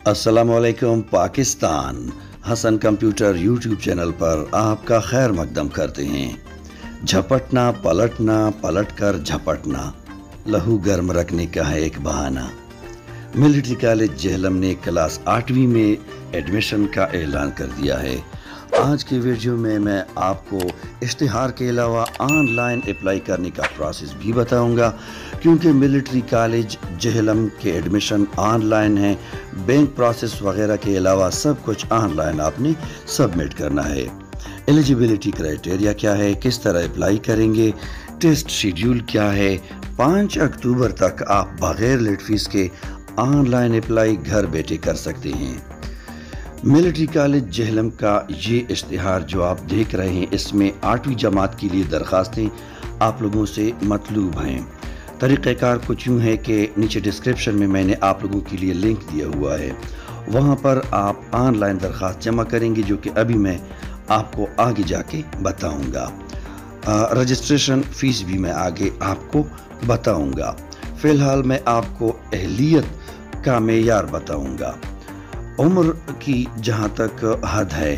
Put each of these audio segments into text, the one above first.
अस्सलाम वालेकुम Pakistan. Hasan computer YouTube channel पर आपका खैर मकदम करते हैं। झपटना पलटना पलटकर झपटना लहू गर्म रखने का है एक बहाना। मिलिट्री कॉलेज जेहलम ने क्लास 8वीं में एडमिशन का ऐलान कर दिया है। आज की वीडियो में मैं आपको इश्तिहार के अलावा ऑनलाइन अप्लाई करने का प्रोसेस भी बताऊंगा, क्योंकि मिलिट्री कॉलेज जेहलम के एडमिशन ऑनलाइन है। बैंक प्रोसेस वगैरह के अलावा सब कुछ ऑनलाइन आपने सबमिट करना है। एलिजिबिलिटी क्राइटेरिया क्या है, किस तरह अप्लाई करेंगे, टेस्ट शेड्यूल क्या है। 5 अक्टूबर तक आप बगैर लेट फीस के ऑनलाइन अप्लाई घर बैठे कर सकते हैं। मिलिट्री कॉलेज जेहलम का ये इश्तिहार जो आप देख रहे हैं, इसमें 8वीं जमात के लिए दरखास्तें आप लोगों से मतलूब हैं। तरीक़ाकार कुछ यूँ है कि नीचे डिस्क्रिप्शन में मैंने आप लोगों के लिए लिंक दिया हुआ है, वहाँ पर आप ऑनलाइन दरखास्त जमा करेंगे, जो कि अभी मैं आपको आगे जाके बताऊँगा। रजिस्ट्रेशन फ़ीस भी मैं आगे आपको बताऊँगा। फ़िलहाल मैं आपको अहलियत का मेयार बताऊँगा। उम्र की जहाँ तक हद है,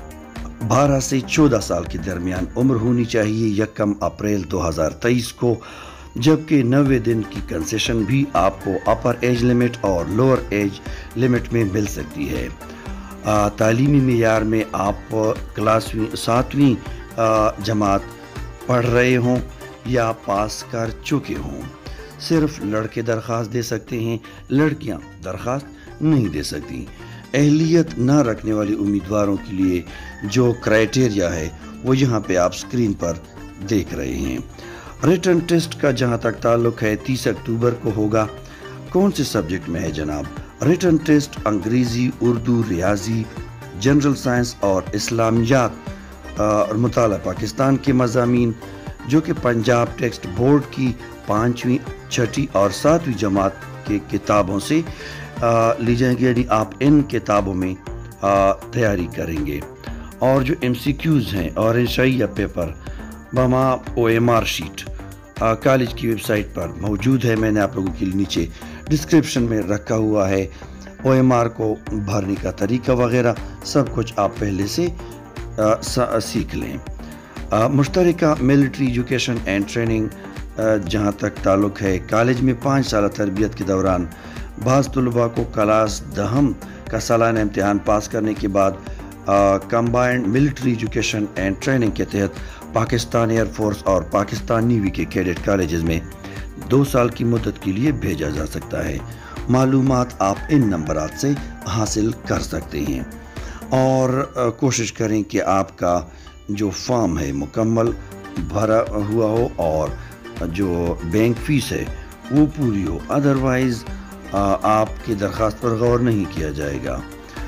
12 से 14 साल के दरमियान उम्र होनी चाहिए 1 अप्रैल 2023 को, जबकि 90 दिन की कंसेशन भी आपको अपर एज लिमिट और लोअर एज लिमिट में मिल सकती है। तालीमी मेयार में आप क्लास 7वीं जमात पढ़ रहे हों या पास कर चुके हों। सिर्फ लड़के दरख्वास्त दे सकते हैं, लड़कियां दरख्वास्त नहीं दे सकती। अहलियत न रखने वाले उम्मीदवारों के लिए जो क्राइटेरिया है वो यहाँ पे आप स्क्रीन पर देख रहे हैं। रिटन टेस्ट का जहाँ तक ताल्लुक है 30 अक्टूबर को होगा। कौन से सब्जेक्ट में है जनाब? रिटन टेस्ट अंग्रेज़ी, उर्दू, रियाजी, जनरल साइंस और इस्लामियात और मुताला पाकिस्तान के मज़ामीन, जो कि पंजाब टेक्स्ट बोर्ड की 5वीं, 6वीं और 7वीं जमात के किताबों से ली जाएंगी, यानी आप इन किताबों में तैयारी करेंगे। और जो MCQs हैं और इंशाइया पेपर बमा OMR शीट कॉलेज की वेबसाइट पर मौजूद है। मैंने आप लोगों के लिए नीचे डिस्क्रिप्शन में रखा हुआ है। OMR को भरने का तरीका वगैरह सब कुछ आप पहले से सीख लें। मुश्तरका मिलिट्री एजुकेशन एंड ट्रेनिंग जहाँ तक ताल्लुक़ है, कॉलेज में 5 साल तरबियत के दौरान बाज़ तलबा को क्लास 10 का सालाना इम्तिहान पास करने के बाद combined military education and training के तहत पाकिस्तान एयर फोर्स और पाकिस्तान नेवी के कैडेट कॉलेजेस में 2 साल की मुद्दत के लिए भेजा जा सकता है। मालूमात आप इन नंबरात से हासिल कर सकते हैं और कोशिश करें कि आपका जो फॉर्म है मुकम्मल भरा हुआ हो और जो बैंक फ़ीस है वो पूरी हो, अदरवाइज़ आपकी दरख्वास्त पर गौर नहीं किया जाएगा।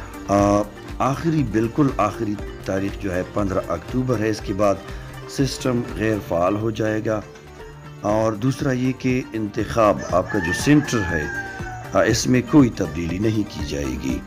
बिल्कुल आखिरी तारीख जो है 15 अक्टूबर है। इसके बाद सिस्टम गैर फ़ाल हो जाएगा। और दूसरा ये कि इंतखाब आपका जो सेंटर है इसमें कोई तब्दीली नहीं की जाएगी।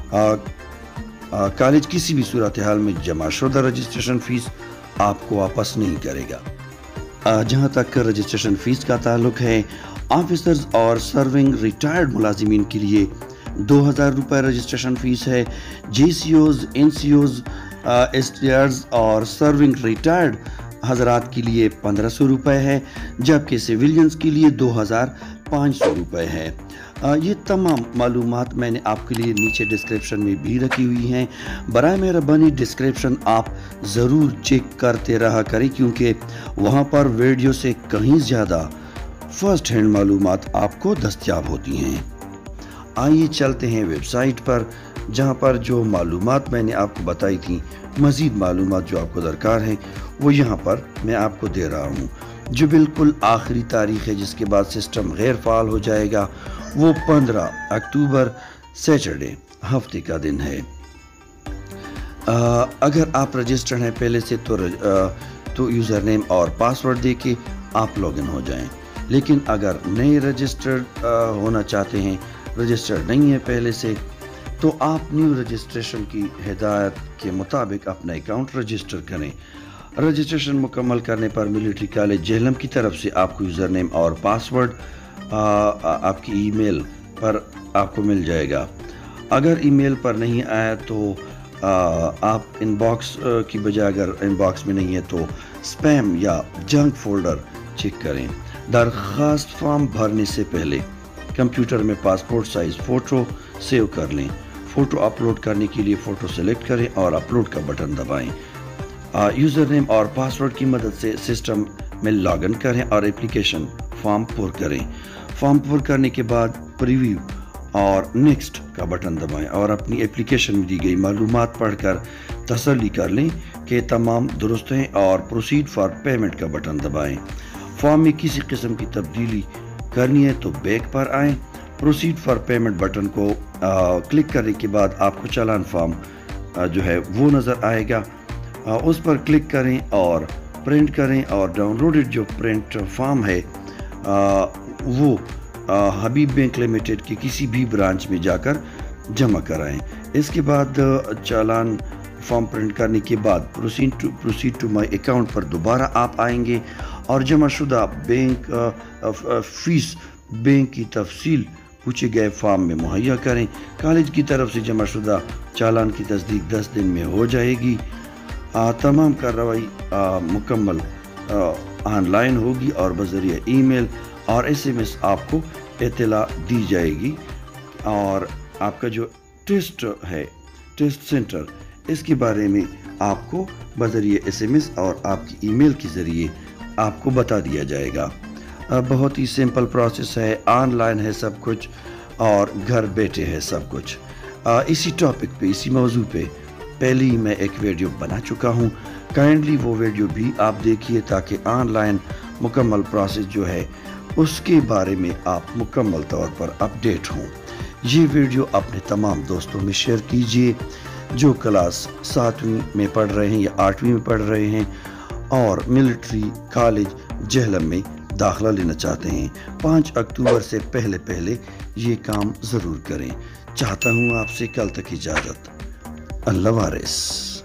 कॉलेज किसी भी सूरत हाल में जमाशुदा रजिस्ट्रेशन फ़ीस आपको वापस नहीं करेगा। जहाँ तक रजिस्ट्रेशन फ़ीस का ताल्लुक है, ऑफिसर्स और सर्विंग रिटायर्ड मुलाजिमीन के लिए 2000 रुपये रजिस्ट्रेशन फ़ीस है। GCOs, NCOs, STRs और सर्विंग रिटायर्ड हजरात के लिए 1500 रुपये है, जबकि सिविलियंस के लिए 2500 रुपये है। ये तमाम मालूमात मैंने आपके लिए नीचे डिस्क्रिप्शन में भी रखी हुई हैं। बराए मेहरबानी डिस्क्रिप्शन आप ज़रूर चेक करते रहा करें, क्योंकि वहाँ पर वीडियो से कहीं ज़्यादा फर्स्ट हैंड मालूमात आपको दस्तयाब होती हैं। आइए चलते हैं वेबसाइट पर, जहाँ पर जो मालूमात मैंने आपको बताई थी, मज़ीद मालूमात जो आपको दरकार है वो यहाँ पर मैं आपको दे रहा हूँ। जो बिल्कुल आखिरी तारीख़ है जिसके बाद सिस्टम गैर फ़ाल हो जाएगा, वो 15 अक्टूबर सैटरडे हफ्ते का दिन है। अगर आप रजिस्टर्ड हैं पहले से तो यूज़र नेम और पासवर्ड दे के आप लॉगिन हो जाएं। लेकिन अगर नए रजिस्टर्ड होना चाहते हैं, रजिस्टर्ड नहीं है पहले से, तो आप न्यू रजिस्ट्रेशन की हिदायत के मुताबिक अपना अकाउंट रजिस्टर करें। रजिस्ट्रेशन मुकम्मल करने पर मिलिट्री कॉलेज जेहलम की तरफ से आपको यूज़र नेम और पासवर्ड आपकी ईमेल पर आपको मिल जाएगा। اگر ای میل پر نہیں آیا تو آپ ان باکس کی بجائے اگر ان باکس میں نہیں ہے تو سپیم یا جنک فولڈر چیک کریں۔ درخواست فارم بھرنے سے پہلے کمپیوٹر میں پاسپورٹ سائز فوٹو سیو کر لیں۔ فوٹو اپلوڈ کرنے کے لیے فوٹو سلیکٹ کریں اور اپلوڈ کا بٹن دبائیں۔ یوزر نیم اور پاسورڈ کی مدد سے سسٹم میں لاگ ان کریں اور اپلیکیشن فارم پر کریں۔ فارم پر کرنے کے بعد پریویو اور نیکسٹ کا بٹن دبائیں اور اپنی اپلیکیشن میں دی گئی معلومات پڑھ کر تسلی کر لیں کہ تمام درست ہیں اور پروسیڈ فار پیمنٹ کا بٹن دبائیں۔ فارم میں کسی قسم کی تبدیلی کرنی ہے تو بیک پر آئیں۔ پروسیڈ فار پیمنٹ بٹن کو کلک کرنے کے بعد آپ کو چالان فارم جو ہے وہ نظر آئے گا، اس پر کلک کریں اور پرنٹ کریں اور ڈاؤن لوڈڈ جو پرنٹ فارم ہے وہ حبیب بینک لمیٹڈ کے کسی بھی برانچ میں جا کر جمع کرائیں۔ اس کے بعد چالان فارم پرنٹ کرنے کے بعد پروسیڈ ٹو مائی اکاؤنٹ پر دوبارہ آپ آئیں گے اور جمع شدہ بینک فیس بینک کی تفصیل پوچھے گئے فارم میں مہیا کریں۔ کالج کی طرف سے جمع شدہ چالان کی تصدیق 10 دن میں ہو جائے گی۔ تمام کارروائی مکمل آن لائن ہوگی اور بذریعہ ای میل اور SMS آپ کو اطلاع دی جائے گی، اور آپ کا جو ٹیسٹ ہے ٹیسٹ سینٹر اس کے بارے میں آپ کو بذریعہ SMS اور آپ کی ای میل کے ذریعے آپ کو بتا دیا جائے گا۔ بہت ہی سمپل پروسیس ہے، آن لائن ہے سب کچھ اور گھر بیٹھے ہے سب کچھ۔ اسی ٹاپک پہ اسی موضوع پہ پہلے ہی میں ایک ویڈیو بنا چکا ہوں، کائنڈلی وہ ویڈیو بھی آپ دیکھیے تاکہ آن لائن مکمل پروسیس جو ہے اس کے بارے میں آپ مکمل طور پر اپڈیٹ ہوں۔ یہ ویڈیو اپنے تمام دوستوں میں شیئر کیجئے جو کلاس 7ویں میں پڑھ رہے ہیں یا 8ویں میں پڑھ رہے ہیں اور ملٹری کالج جہلم میں داخلہ لینا چاہتے ہیں۔ 5 اکتوبر سے پہلے یہ کام ضرور کریں۔ چاہتا ہوں آپ سے کل تک اجازت۔ اللہ وارث۔